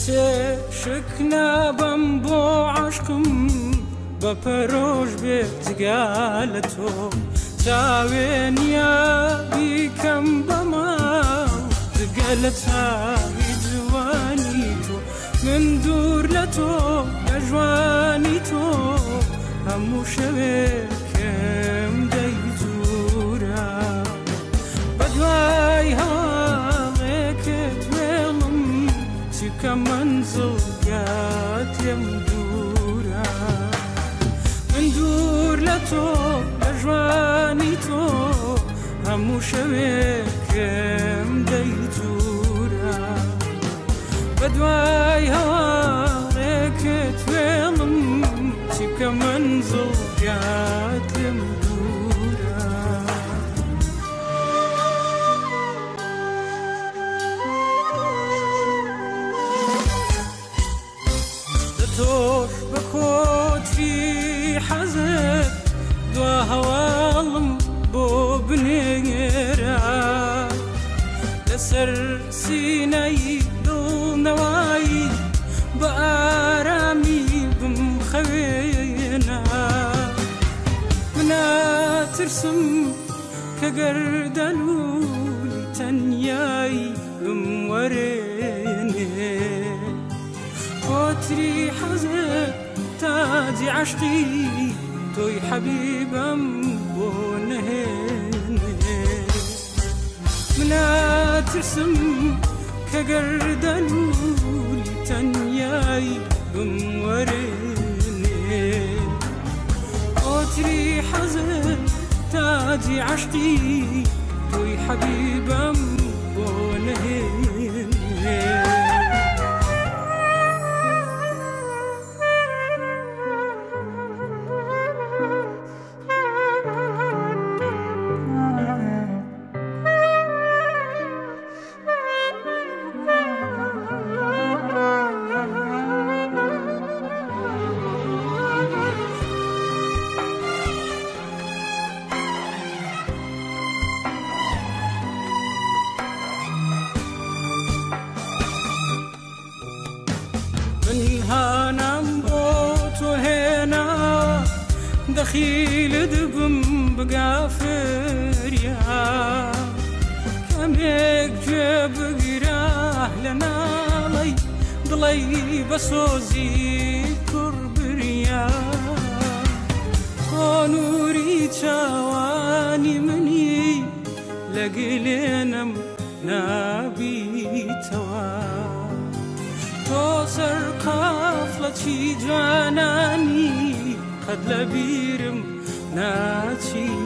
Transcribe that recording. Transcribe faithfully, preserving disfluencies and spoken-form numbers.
دسي شكنا بمبو عشقم بپروش بيت قالتو تاوين يا بيكم بما قالتها بجوانيتو من دور لتو لجوانيتو همو شبكم ديزورا بدواي هواغيكت ويلم تيكا منزل قات يمدورا من دور لتو لجوانيتو همو شبكم ديزورا بدواي هواغيكت ويلم تيكا منزل قات يمدورا دتوش بكوتري حزت دوا هوالم بو بنيرا لسر سيني دل نواي بآرامي بمخوينا منا ترسم كقردلو تنياي بموريني كوتري حزن تاجي عشقي توي حبيبم بونهيني منا ترسم كقردلو تنياي بموريني كوتري حزن تاجي عشقي توي حبيبم بونهيني من هانا مبوت وهنا دخيل دبم بقافر يا كميك جيب قراه لنا لي ضلي بسوزي كربريا ونوري تشاواني مني لقلينم نابي توان توسر قافلتي جاناني قد لبيرم ناتي